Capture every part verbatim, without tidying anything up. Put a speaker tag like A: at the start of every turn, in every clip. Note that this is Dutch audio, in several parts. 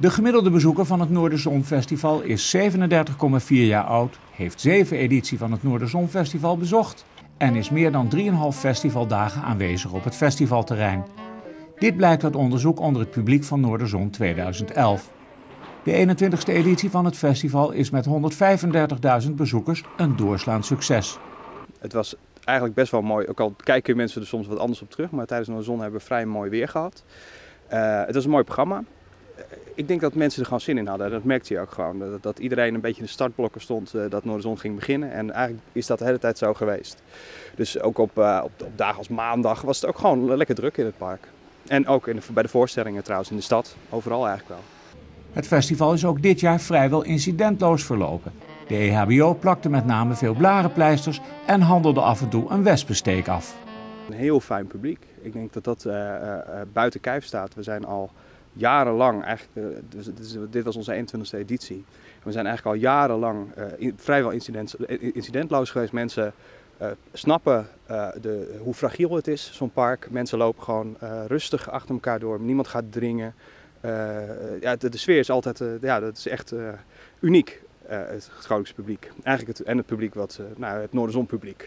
A: De gemiddelde bezoeker van het Noorderzon-festival is zevenendertig komma vier jaar oud, heeft zeven edities van het Noorderzon-festival bezocht en is meer dan drieënhalf festivaldagen aanwezig op het festivalterrein. Dit blijkt uit onderzoek onder het publiek van Noorderzon tweeduizend elf. De eenentwintigste editie van het festival is met honderdvijfendertigduizend bezoekers een doorslaand succes.
B: Het was eigenlijk best wel mooi, ook al kijken mensen er soms wat anders op terug, maar tijdens Noorderzon hebben we vrij mooi weer gehad. Uh, het was een mooi programma. Ik denk dat mensen er gewoon zin in hadden. Dat merkte je ook gewoon. Dat, dat iedereen een beetje in de startblokken stond uh, dat Noorderzon ging beginnen. En eigenlijk is dat de hele tijd zo geweest. Dus ook op, uh, op, op dagen als maandag was het ook gewoon lekker druk in het park. En ook in de, bij de voorstellingen trouwens in de stad. Overal eigenlijk wel.
A: Het festival is ook dit jaar vrijwel incidentloos verlopen. De E H B O plakte met name veel blarenpleisters en handelde af en toe een wespensteek af.
B: Een heel fijn publiek. Ik denk dat dat uh, uh, buiten kijf staat. We zijn al jarenlang, eigenlijk, uh, dus, dus, dit was onze eenentwintigste editie. We zijn eigenlijk al jarenlang uh, in, vrijwel incident, incidentloos geweest. Mensen uh, snappen uh, de, hoe fragiel het is, zo'n park. Mensen lopen gewoon uh, rustig achter elkaar door. Niemand gaat dringen. Uh, ja, de, de sfeer is altijd, uh, ja, dat is echt uh, uniek, uh, het Groningse publiek. Eigenlijk het, en het publiek, wat, uh, nou, het Noorderzon publiek.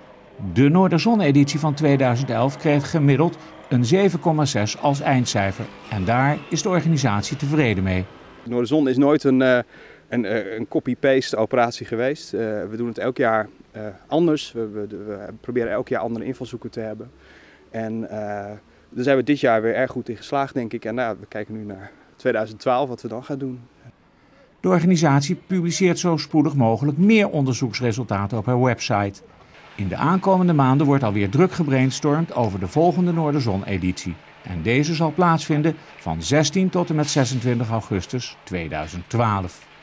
A: De Noorderzon-editie van tweeduizend elf kreeg gemiddeld een zeven komma zes als eindcijfer. En daar is de organisatie tevreden mee.
B: Noorderzon is nooit een, uh, een, een copy-paste operatie geweest. Uh, we doen het elk jaar uh, anders. We, we, we proberen elk jaar andere invalshoeken te hebben. En uh, daar zijn we dit jaar weer erg goed in geslaagd, denk ik. En nou, we kijken nu naar tweeduizend twaalf, wat we dan gaan doen.
A: De organisatie publiceert zo spoedig mogelijk meer onderzoeksresultaten op haar website. In de aankomende maanden wordt alweer druk gebrainstormd over de volgende Noorderzon-editie. En deze zal plaatsvinden van zestien tot en met zesentwintig augustus tweeduizend twaalf.